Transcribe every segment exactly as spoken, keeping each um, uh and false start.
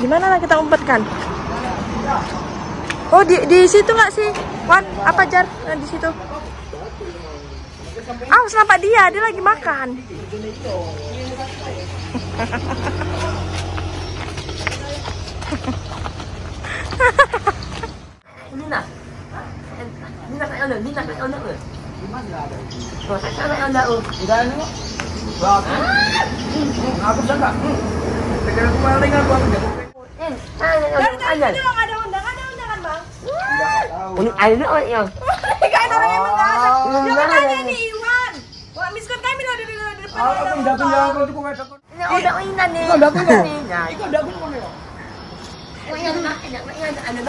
Gimana lah kita umpetkan? Oh, di di situ nggak sih, Wan? Apa Jar? Nah, di situ. Ah, kenapa dia? Dia lagi makan. Nina, Nina kayak mana? Nina kayak mana? Gimana ada? Oh, saya sana ada. Oh, tidak ada kok. Aku jaga. Tekan aku paling aku aku jaga. Eh, ada ada undangan, ada undangan, Bang. Ini ada orang yang. Kan orang yang mendadak. Dia katanya nih Iwan. Wah, miskun kami lah di depan. Aku ndak punya aku cukup ada. Ini udah mainan nih. Kok ndak punya? Iku ndak punya. Oh, yang enak, enak, enak, ada.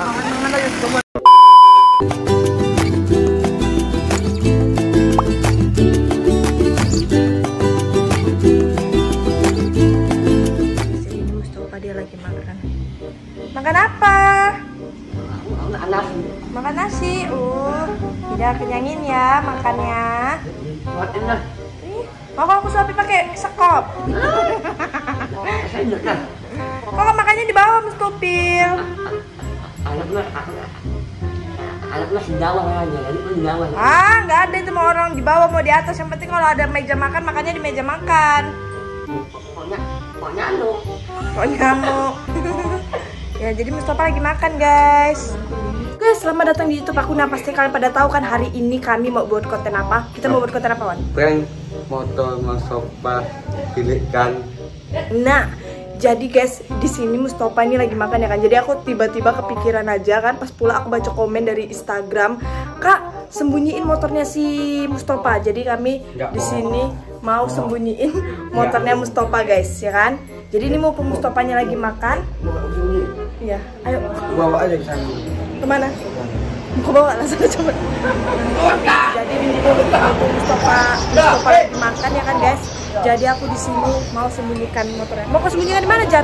Sini Mustafa dia lagi makan. Makan apa? Nasi. Makan nasi. Uh, tidak kenyangin ya makannya. Enak. Ih, mau aku suapin pakai sekop. Saya enak. Kok makannya di bawah, Mustopil? Anaknya, anaknya sendawa aja, jadi pun sendawa. Ah, nggak ada itu mau orang di bawah mau di atas. Yang penting kalau ada meja makan, makannya di meja makan. Pokoknya, pokoknya anu. Kok nyamuk? Ya, jadi Mustafa lagi makan, guys. Guys, selamat datang di YouTube aku. Nah, pasti kalian pada tahu kan hari ini kami mau buat konten apa? Kita mau buat konten apa, Wan? Prank motor Mustafa pilihkan. Nah, jadi guys, di sini Mustafa ini lagi makan ya kan. Jadi aku tiba-tiba kepikiran aja kan pas pula aku baca komen dari Instagram, "Kak, sembunyiin motornya si Mustafa." Jadi kami di sini mau sembunyiin motornya Mustafa, guys, ya kan? Jadi ini mau Mustafanya lagi makan. Iya, ayo. Bawa aja ke sana. Kemana? Mau bawa langsung coba. Jadi ini Mustafa, Mustafa lagi makan ya kan, guys. Jadi aku di sini mau sembunyikan motornya. Mau kau sembunyikan di mana, Jar?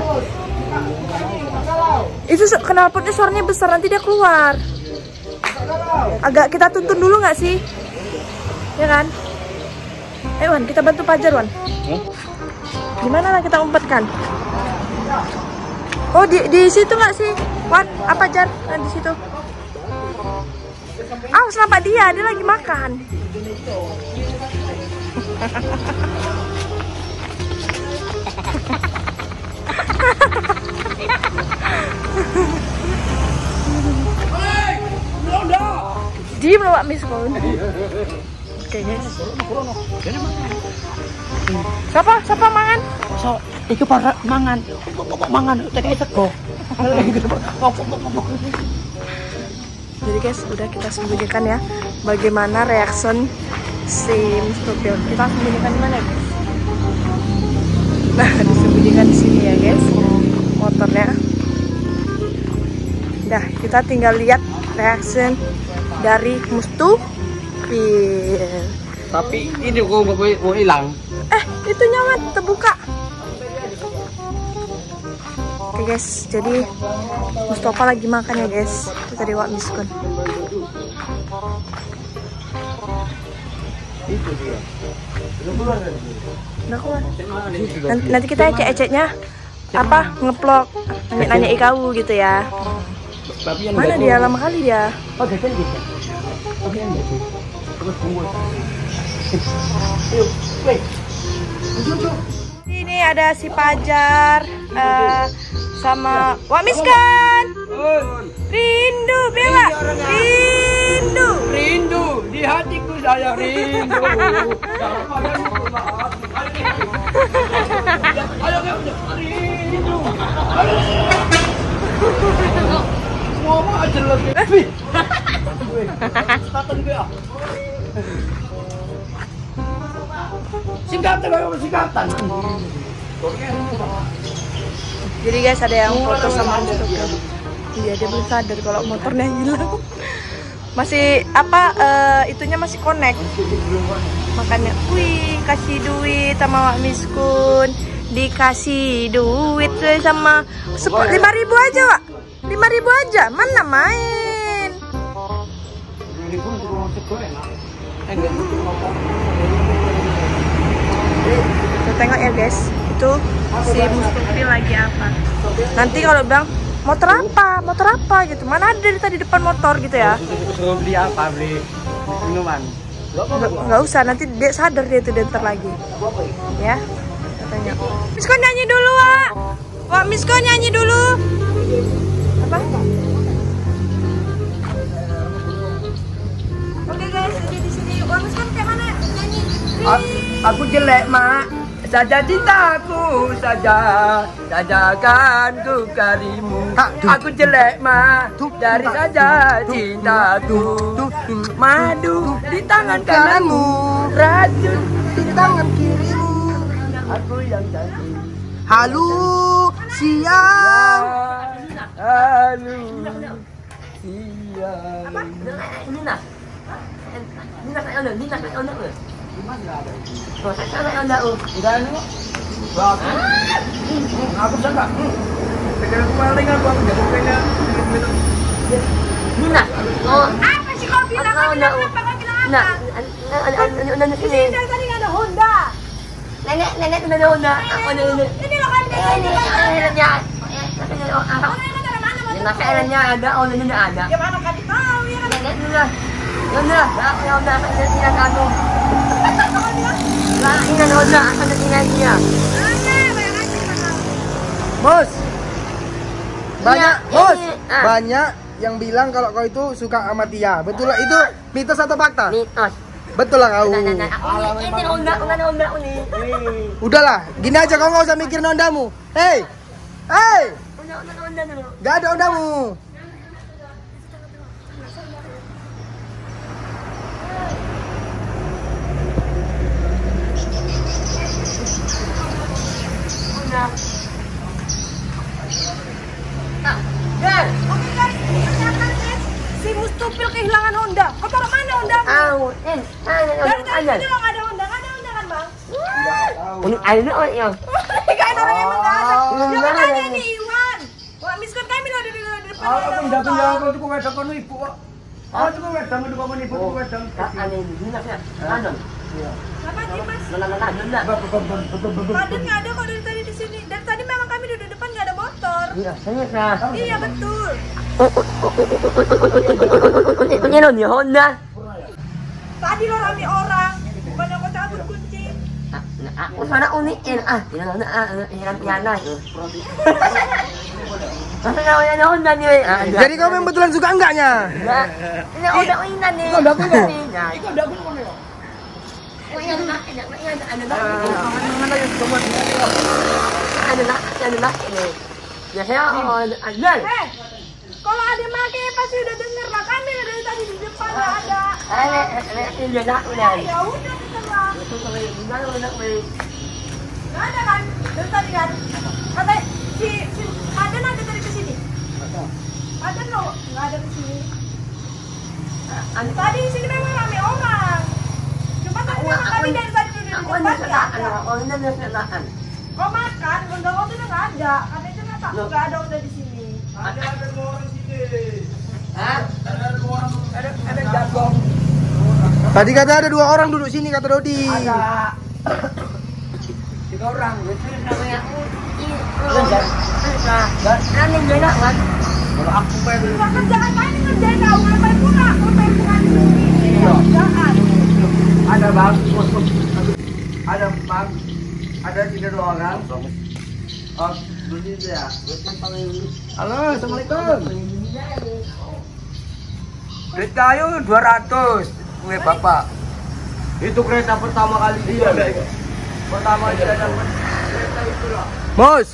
Itu knalpotnya suaranya besar, nanti dia keluar. Agak kita tuntun dulu nggak sih? Ya kan? Eh Wan, kita bantu Pajar, Wan. Gimana lah kita umpetkan? Oh, di di situ nggak sih, Wan? Apa Jar? Nah, di situ. Ah, kenapa dia? Dia lagi makan. Diem loh, Pak Miskun. Oke, guys. Siapa? Siapa mangan? So, itu para mangan, mangan, kayak sego. Jadi guys, udah kita sembunyikan ya. Bagaimana reaction si Mustopil? Kita sembunyikan di mana, guys? Nah, disembunyikan di sini ya, guys. Motornya. Dah, kita tinggal lihat reaction dari Mustopil. Tapi ini kok mau hilang. Eh, itu nyaman terbuka. Oke guys, jadi Mustafa lagi makan ya guys. Itu tadi Wak Miskun. Udah keluar. Nanti, nanti kita ecek-eceknya apa ngeplok nanya-nanya ikau gitu ya. Mana dia, lama kali dia. Oh, gagal gitu. Oke, gitu. Terus tunggu. Ayo, wait. Ini ada si Pajar uh, sama Wak Miskan. Rindu, Bella. Rindu. Rindu di hatiku saya rindu. Ayo, ayo, rindu. Ngomong aja lagi. Singkatan gue ah. Singkatan gue singkatan. Jadi guys, ada yang foto sama Mustafa. Iya, dia belum sadar kalau motornya hilang. Masih apa uh, itunya masih connect. Makanya, wih, kasih duit sama Wak Miskun. Dikasih duit sama lima ribu aja, Wak. Lima ribu aja, mana main? Kita tengok ya guys, itu si Mustafa lagi apa? Nanti kalau bilang motor apa, motor apa gitu, mana ada dari tadi depan motor gitu ya. Suruh beli apa? Beli minuman. Nggak, nggak usah, nanti dia sadar dia itu ntar lagi. Ya, katanya. Misko nyanyi dulu, Wak. Wak, Misko nyanyi dulu. Apa? Oke guys, jadi di sini Wak Misko kayak mana nyanyi? Aku jelek, Mak. Saja cintaku saja, sajakan ku karimu. Aku jelek, Mak. Dari saja cintaku. Madu di tangan kananmu, racun di tangan kirimu. Aku yang cantik. Halu siang. Halu siang. Nina. Nina kayak mana? Nina kayak mana? Oh, saya kayak mana? Oh, Udah ini kok. Wah, aku. Aku bisa enggak? Pegang aku maling aku aku jago kayaknya. Nina. Oh, Apa sih kau bilang? Kau bilang apa? Kau bilang apa? nah, ada ada Di sini dari tadi nggak ada Honda. nenek nenek udah ada udah. Aku ada ini. Ini loh kan Ini ini. airnya. Orang yang ada mana motor? Nasi airnya ada, oh ini ada. Ya mana kan tahu ya kan? Nenek udah. Udah, ya udah ini anu. Lah ini udah ada ini dia. Bos, banyak, Iya, bos, ini, ah. banyak yang bilang kalau kau itu suka sama Tia. Betul lah itu mitos atau fakta? Mitos. Betul lah kau. Nah, nah, nah, aku ini ini Honda, bukan Honda ini. Udahlah, gini aja kau nggak usah mikirin Hondamu. Hei, hei, Honda, Honda, Honda dulu. gak ada Hondamu. Honda. Ah, Gan. Oke guys, ternyata guys, si Mustupil kehilangan Honda. Kau taruh mana Honda? Au, eh, ada Dari tadi ada. itu nggak ada Honda, nggak ada Honda kan bang? Ini ada oh ya. Kan orang emang nggak ada. Oh, Jangan nggak tanya ada. nih Iwan. Wah miskun kami loh di di depan Aku ada pindah pindah motor. aku itu wedang kono ibu kok. Aku itu wedang itu kono ibu itu wedang. Ada ini minasnya. Ada. Apa sih mas? Nah, nah, nah, nah. Paden nggak ada kok dari tadi di sini. Dari tadi memang kami di depan nggak ada motor. Iya, saya nah. Iya betul. Ini loh nih Honda. Tadi lo rame orang, bukan aku cabut kunci. Aku sana unikin ah, tidak ada ah, hilang piana itu. Masa namanya Honda nih? Jadi kau memang betulan suka enggaknya? Nah, ini udah mainan nih. Itu udah aku kok. Nah, Itu udah aku kono ya. oh iya, ada ada ada ada ada ada ada ada ini. Ya saya oh, ada. Eh, kalau ada make pasti udah denger lah kami dari tadi di depan nggak ada. Ada ada ini ada udah. Ya udah betul lah. Itu kalau udah udah udah. Nggak ada kan? Dari tadi kan? Kata si si Paden ada tadi ke sini. Paden lo nggak ada ke sini. Tadi di sini memang rame orang. Cuma tadi memang kami dari tadi udah di Aku depan ada nggak setaan, ada. aku ada setaan. Kau makan, undang itu nggak ada. Katanya kenapa? Nggak ada udah di sini. Ada ada dua orang sini. Hah? Ada dua orang. Ada ada jagung. Tadi kata ada dua orang duduk sini kata Dodi. Ada tiga orang. Itu namanya ini. Nah, ini enak kan? Kalau aku pengen Nggak kerjaan main ngerjain kau ngapain pula? Kau pengen bukan di sini. Kerjaan. ada bang, ada bang, ada tiga dua orang. Oh, begitu ya. Halo, assalamualaikum. Duit kayu dua ratus, gue bapak. Itu kereta pertama kali dia. Pertama dia dapat kereta itu lah. Mus,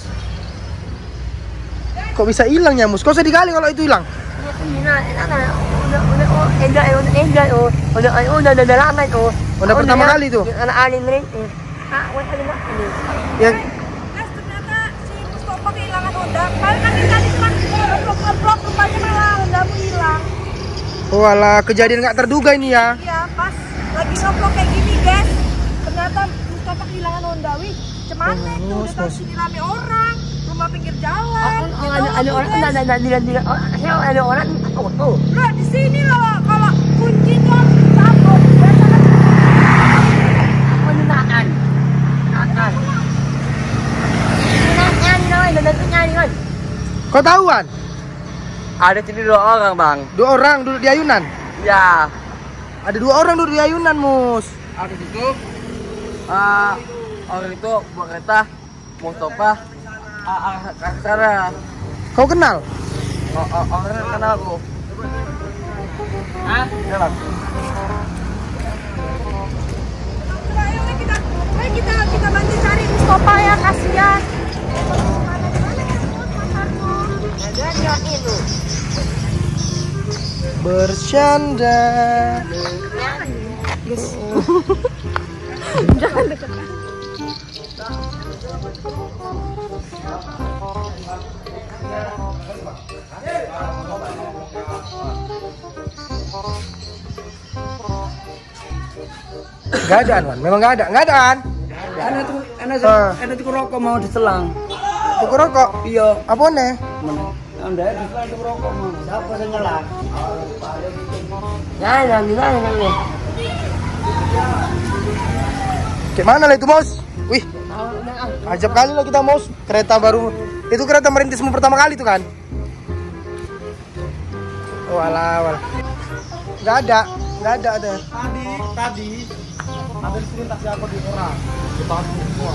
kok bisa hilang ya Mus? Kok sedih kali kalau itu hilang? Udah, udah, udah, enggak, udah, enggak, udah, udah, udah, udah lama itu. Udah pertama kali tuh? Anak alin rin. Ah, wala na ini. Yang Guys, ternyata si Mustafa kehilangan Honda. Padahal kan dia tadi cuma ngeblok-ngeblok, rupanya malah Hondamu hilang. oh alah, kejadian nggak terduga ini ya. Iya, pas lagi ngeblok kayak gini guys. Ternyata Mustafa kehilangan Honda. Wih, cemana itu? Udah tahu sini rame orang. Rumah pinggir jalan. Oh, ada ada orang, ada ada ada ada saya ada orang oh oh. Loh, di sini loh. Kalau kunci itu harus dicabut. Biasanya Penutaan. Penutaan. Penutaan, no, ada ada nyanyi kan. Kau tahuan? Ada sini dua orang bang. Dua orang duduk di ayunan. Ya. Ada dua orang duduk di ayunan, Mus. Ada itu. Uh, orang itu bawa kereta. Mustafa. Ah, uh, Sarah. Kau kenal? Oh, oh, orang kenal aku. Hah? Kenal. Ayo kita, ayo kita kita bantu cari Mustafa ya, kasihan. Bercanda. Yes. Jangan dekat. Gak ada Anwan, memang gak ada, gak ada kan? Anak tuh, anak tuh, Ah. anak tuh rokok mau diselang. Tuku rokok? Iya. Apa nih? Anda diselang tuh rokok mau. Siapa yang nyelang? Nah, nah, gimana nih? Gimana lah itu, Mos? Wih, ajab kali lah kita, Mos. Kereta baru, itu kereta merintismu pertama kali tuh kan? Oh alah, alah. Gak ada, gak ada ada. Tadi, tadi ada di taksi aku di orang. Di bangku semua.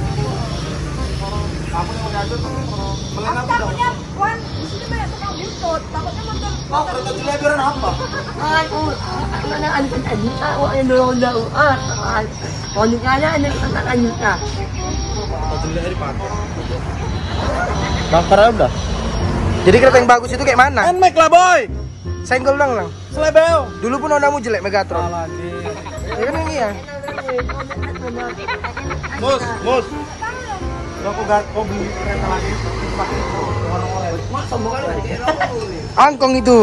Kamu yang udah ada melena Aku takutnya, Wan, di sini banyak tukang butut. Takutnya motor. Oh, kereta jeleberan apa? Aku, mana ada ajuta, oh yang dorong jauh, ah, kalau nikahnya ada tentang ajuta. Kereta jeleberan dipakai. Daftar udah. Jadi kereta yang bagus itu kayak mana? Nmax lah boy. Senggol dong lang. Selebel. Dulu pun Hondamu jelek Megatron. Lagi. Ya kan ini ya. Mus, mus. Aku gak kau beli kereta lagi pakai orang-orang. Masa bukan Angkong itu.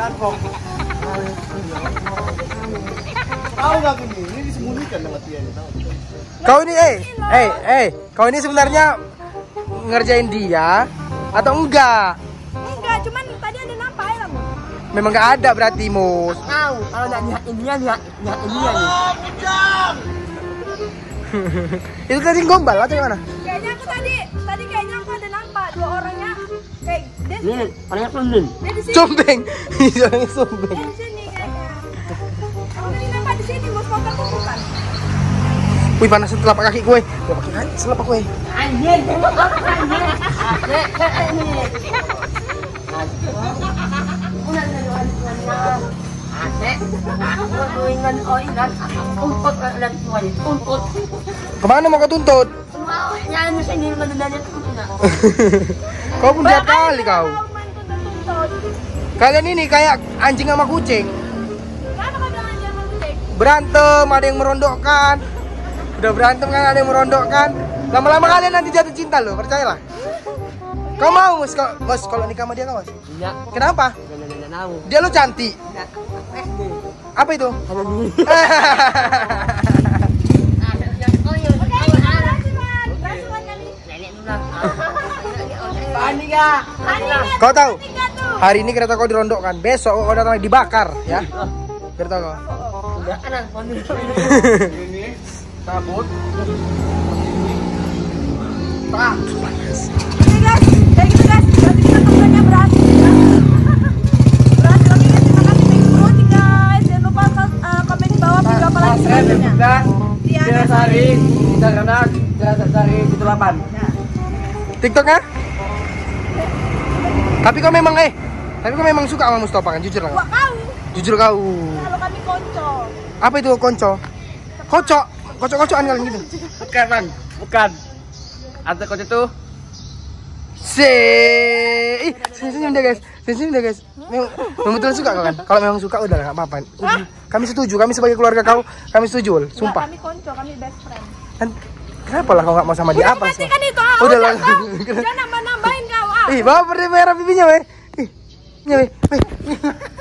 Tahu gak ini? Ini disembunyikan sama dia ini, tahu. Kau ini, eh, eh, eh, kau ini sebenarnya ngerjain dia atau enggak? Enggak, cuman tadi ada nampak ya, Mus. Memang nggak ada berarti, Mus. Tahu, kalau nggak lihat dia, lihat lihat dia nih. Itu tadi gombal atau gimana? Kayaknya aku tadi, tadi kayaknya aku ada nampak dua orangnya kayak dia, Nih, orangnya pelundun. dia di sini. Combeng. Orangnya sombeng. Dia di sini kayaknya. Aku tadi nampak di sini, Mus, motor tuh bukan. Wih, panas telapak kaki gue. Telapak kaki, telapak gue. Anjir, anjir. Nih, aku ingat oh ingat untuk dan tuan untuk Kemana mau kau tuntut? mau nyanyi sendiri ngadanya tuh Kau pun jahat kali kau. Tahu main tuntut-tuntut. Kalian ini kayak anjing sama kucing. Kenapa kau bilang aja sama kucing? Berantem, ada yang merondokkan. Udah berantem kan, ada yang merondokkan. Lama-lama kalian nanti jatuh cinta loh, percayalah. Kau mau, Mus? Kau, Mus, kalau nikah sama dia kau, Mas? enggak Kenapa? enggak enggak tahu Dia lo cantik. enggak Apa itu? ada dulu Oke, makasih, Man. Berhasil kan kali? nenek bilang Panik enggak? Ani, Kau tahu? tiga tuh. Hari ini kereta kau dirondokkan, besok kau datang dibakar, ya? Biar tahu kau. udah kan pondok Ini cabut. Tak. Oke guys, kayak gitu guys. Berarti kita kontennya berhasil ya. Berhasil. Oke guys, terima kasih. Thanks for watching guys. Jangan lupa uh, komen di bawah video apa lagi selanjutnya. Dia Sari, kita karena Dia Sari itu delapan. TikToknya? Tapi kau memang eh, tapi kau memang suka sama Mustafa kan? Jujur lah. Wah kau. Jujur kau. Kalau kami konco. Apa itu konco? Kocok, kocok-kocokan kalian gitu. Bukan bang, bukan. Ada kau itu. Se, ih, senyum deh guys, senyum deh guys. Memang, memang betul suka kau kan? Kalau memang suka udah nggak apa-apa. Kami setuju, kami sebagai keluarga kau, kami setuju, Ul. Enggak, Sumpah. kami konco, kami best friend. Dan kenapa lah kau nggak mau sama dia? Udah Apa sih? matikan itu. Ah, Udah udah, lah. kau. Jangan nambah-nambahin kau. Ah. Ih, bawa perih merah pipinya, weh. Ih, nya, weh. Weh.